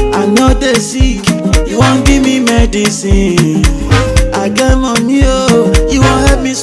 I know they sick, you won't give me medicine. I get money, oh.